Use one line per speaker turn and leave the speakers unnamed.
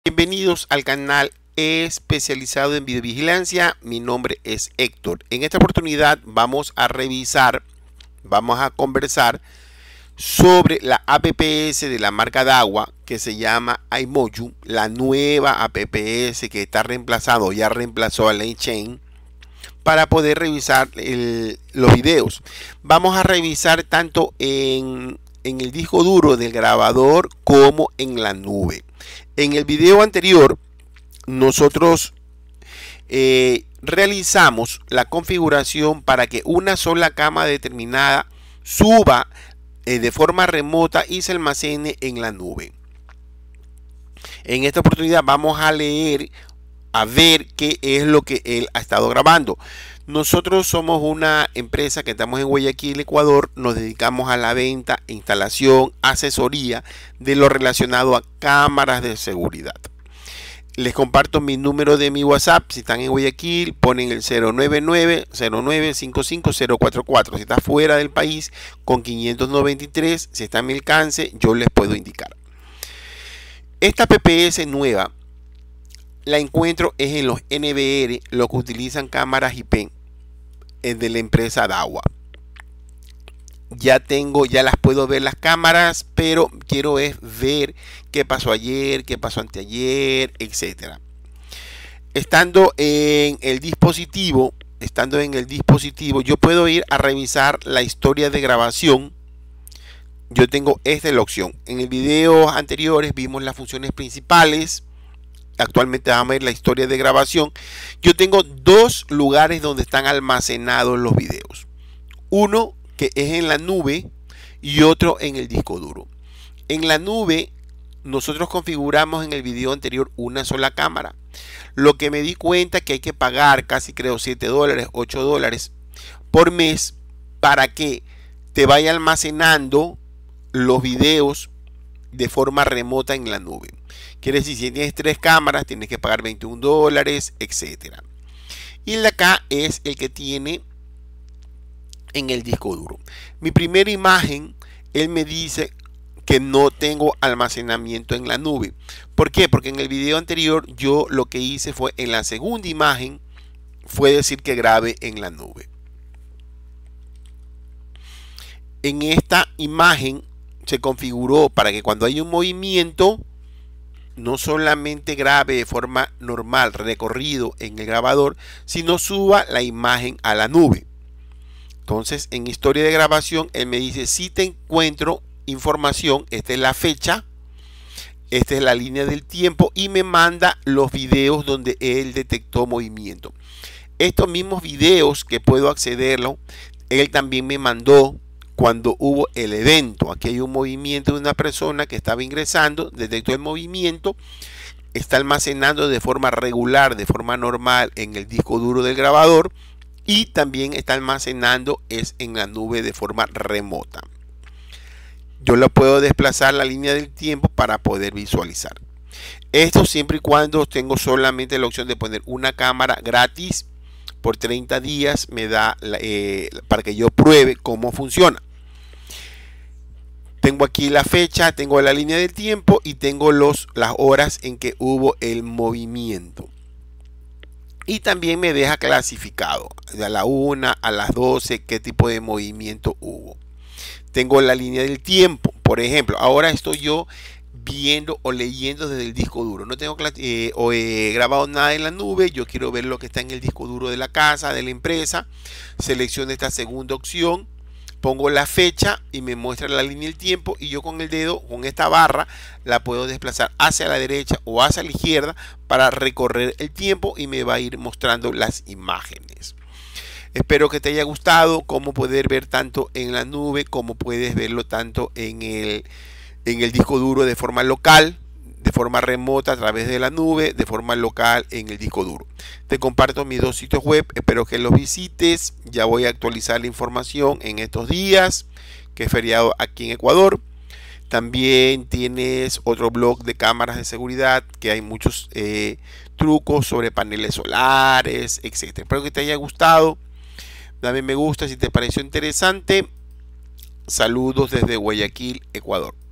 Bienvenidos al canal especializado en videovigilancia. Mi nombre es Héctor. En esta oportunidad vamos a conversar sobre la APPS de la marca Dahua que se llama iMoju, la nueva APPS que está reemplazado, ya reemplazó a LaneChain, para poder revisar los videos. Vamos a revisar tanto en el disco duro del grabador como en la nube. En el video anterior nosotros realizamos la configuración para que una sola cámara determinada suba de forma remota y se almacene en la nube. En esta oportunidad vamos a leer, a ver qué es lo que él ha estado grabando. Nosotros somos una empresa que estamos en Guayaquil, Ecuador. Nos dedicamos a la venta, instalación, asesoría de lo relacionado a cámaras de seguridad. Les comparto mi número de mi WhatsApp. Si están en Guayaquil, ponen el 099-0955-044. Si está fuera del país, con 593. Si está a mi alcance, yo les puedo indicar. Esta PPS nueva la encuentro es en los NVR, los que utilizan cámaras IP de la empresa Dahua. Ya las puedo ver las cámaras, pero quiero ver qué pasó ayer, qué pasó anteayer, etcétera. Estando en el dispositivo, yo puedo ir a revisar la historia de grabación. Yo tengo esta la opción. En el video anteriores vimos las funciones principales. Actualmente vamos a ver la historia de grabación. Yo tengo dos lugares donde están almacenados los videos. Uno que es en la nube y otro en el disco duro. En la nube nosotros configuramos en el video anterior una sola cámara. Lo que me di cuenta que hay que pagar casi creo $7, $8 por mes para que te vaya almacenando los videos de forma remota en la nube. Quiere decir, si tienes 3 cámaras, tienes que pagar $21, etcétera. Y el de acá es el que tiene en el disco duro. Mi primera imagen, él me dice que no tengo almacenamiento en la nube. ¿Por qué? Porque en el video anterior yo lo que hice fue, en la segunda imagen, fue decir que grabe en la nube. En esta imagen se configuró para que cuando hay un movimiento no solamente grabe de forma normal recorrido en el grabador, sino suba la imagen a la nube. Entonces, en historia de grabación, él me dice: si te encuentro información, esta es la fecha, esta es la línea del tiempo, y me manda los videos donde él detectó movimiento. Estos mismos videos que puedo accederlo, él también me mandó cuando hubo el evento. Aquí hay un movimiento de una persona que estaba ingresando, detectó el movimiento, está almacenando de forma regular, de forma normal en el disco duro del grabador, y también está almacenando en la nube de forma remota. Yo lo puedo desplazar la línea del tiempo para poder visualizar. Esto siempre y cuando tengo solamente la opción de poner una cámara gratis por 30 días, me da para que yo pruebe cómo funciona. Tengo aquí la fecha, tengo la línea del tiempo y tengo las horas en que hubo el movimiento. Y también me deja clasificado a la 1, a las 12, qué tipo de movimiento hubo. Tengo la línea del tiempo. Por ejemplo, ahora estoy yo viendo o leyendo desde el disco duro. No tengo grabado nada en la nube. Yo quiero ver lo que está en el disco duro de la casa, de la empresa. Selecciono esta segunda opción. Pongo la fecha y me muestra la línea del tiempo, y yo con el dedo, con esta barra, la puedo desplazar hacia la derecha o hacia la izquierda para recorrer el tiempo, y me va a ir mostrando las imágenes. Espero que te haya gustado cómo poder ver tanto en la nube como puedes verlo tanto en el disco duro de forma local, de forma remota a través de la nube, de forma local en el disco duro. Te comparto mis dos sitios web, espero que los visites. Ya voy a actualizar la información en estos días, que es feriado aquí en Ecuador. También tienes otro blog de cámaras de seguridad, que hay muchos trucos sobre paneles solares, etc. Espero que te haya gustado. Dame me gusta si te pareció interesante. Saludos desde Guayaquil, Ecuador.